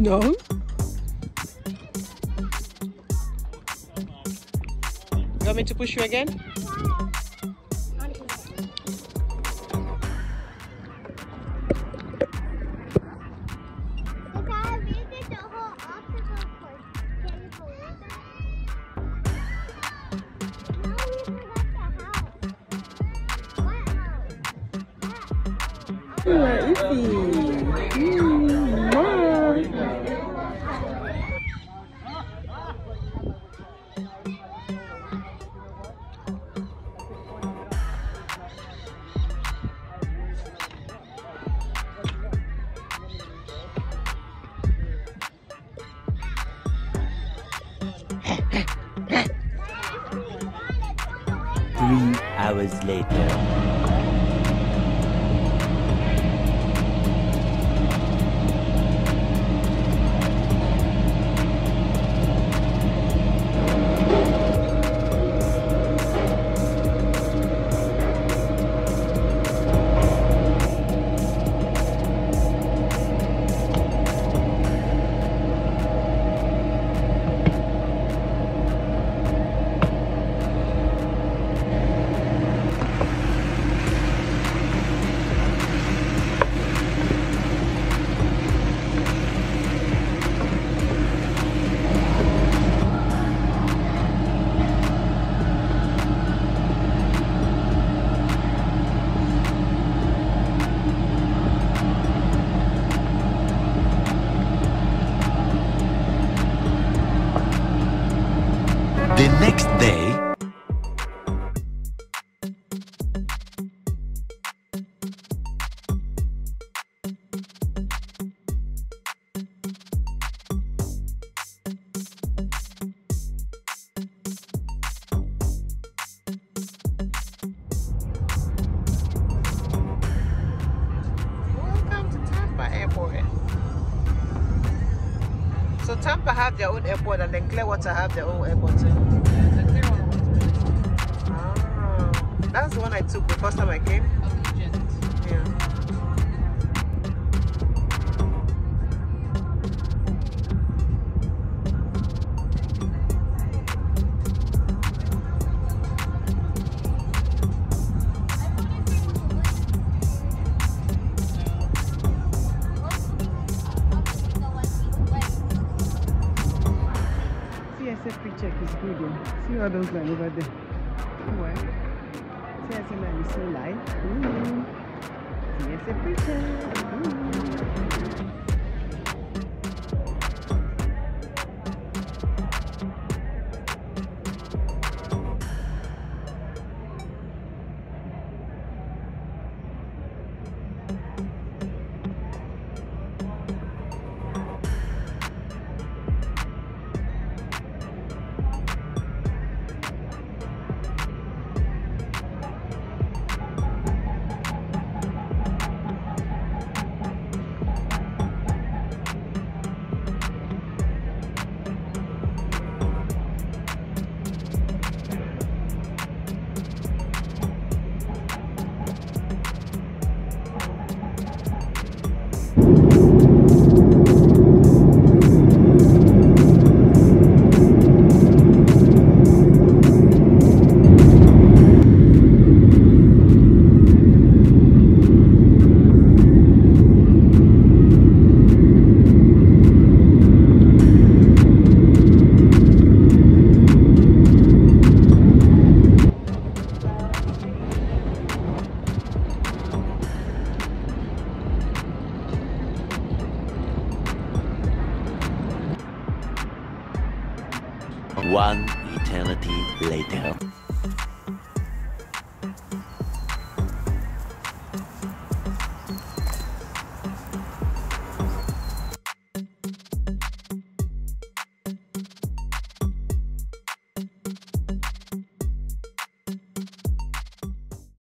No. You want me to push you again? Where is he? Three hours later. The next day, welcome to Tampa Airport. So Tampa have their own airport, and then Clearwater have their own airport too. Oh, that's the one I took the first time I came. Yeah. CSA pre-check is good. See all those lines over there. Well, CSA line is so light. CSA pre-check. One eternity later.